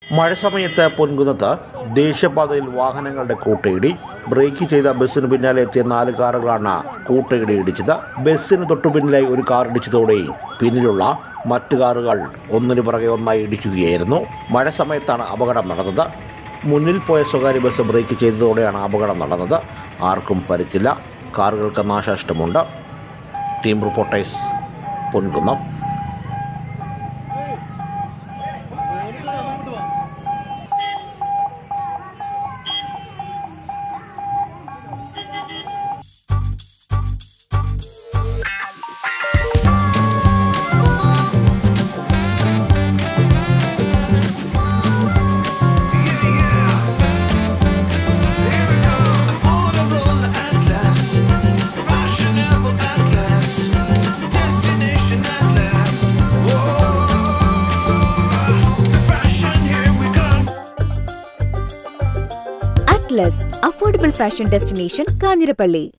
മഴസമയത്ത് പൊൻകുന്നത്ത് ദേശീയപാതയിൽ വാഹനങ്ങളുടെ കൂട്ടയിടി. ബ്രേക്ക് ചെയ്ത ബസ്സിന് പിന്നാലെ എത്തിയ 4 കാറുകളാണ് കൂട്ടയിടി ഇടിച്ചത്. ബസ്സിന് തൊട്ടുപിന്നിലായി ഒരു കാർ ഇടിച്ചതോടെ പിന്നിലുള്ള മറ്റു കാറുകൾ ഒന്നിനു പുറകെ ഒന്നായി ഇടിക്കുകയായിരുന്നു. മഴ സമയത്താണ് അപകടം നടന്നത്. മുന്നിൽ പോയ സ്വകാര്യ ബസ് ബ്രേക്ക് ചെയ്തതോടെയാണ് അപകടം നടന്നത്. ആർക്കും പരിക്കില്ല. കാറുകൾക്ക് നാശനഷ്ടമുണ്ട്. Team reporters, Ponkunnam. Affordable fashion destination, Kanjirappally.